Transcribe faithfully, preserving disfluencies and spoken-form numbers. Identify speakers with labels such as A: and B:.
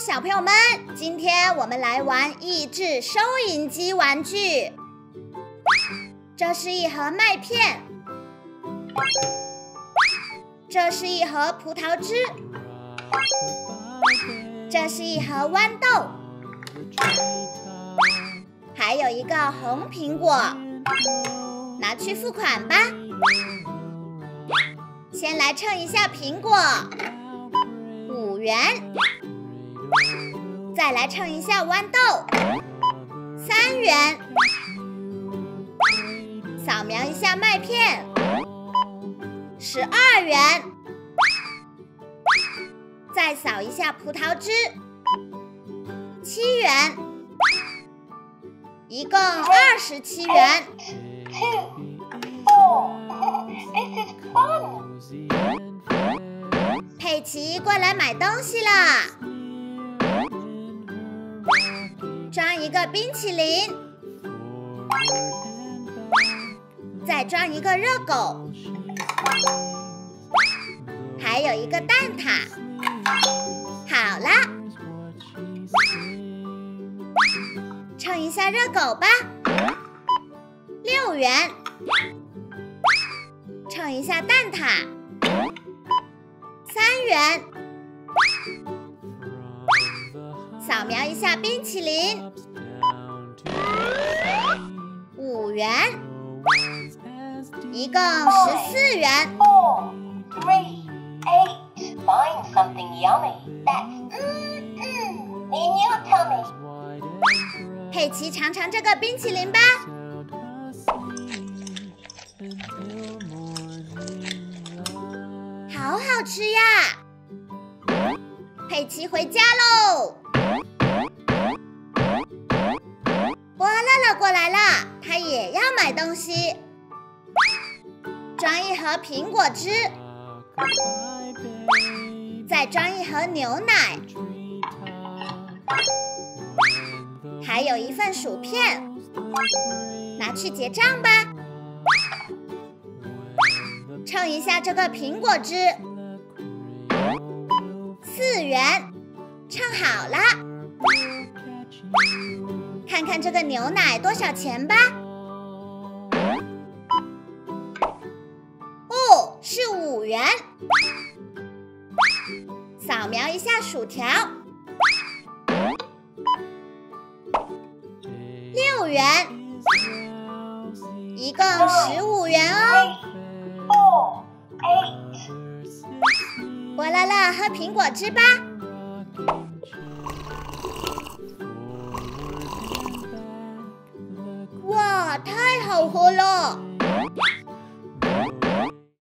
A: 小朋友们，今天我们来玩益智收银机玩具。这是一盒麦片，这是一盒葡萄汁，这是一盒豌豆，还有一个红苹果。拿去付款吧。先来称一下苹果，五元。再来称一下豌豆，三元。扫描一下麦片，十二元。再扫一下葡萄汁，七元。一共二十七元。佩奇过来买东西啦！装一个冰淇淋，再装一个热狗，还有一个蛋挞。好啦，称一下热狗吧，六元。称一下蛋挞，三元。扫描一下冰淇淋，五元。一共十四元。
B: Four, three, eight. Find something yummy. That's mm mm in your tummy.
A: 佩奇尝尝这个冰淇淋吧。好好吃呀！佩奇回家喽。波乐乐过来了，他也要买东西。装一盒苹果汁，再装一盒牛奶，还有一份薯片，拿去结账吧。称一下这个苹果汁，四元，称好了。看看这个牛奶多少钱吧。哦，是五元。扫描一下薯条，六元，一共十五元哦。
B: Four, eight.
A: 波乐乐喝苹果汁吧。哇，太好喝了！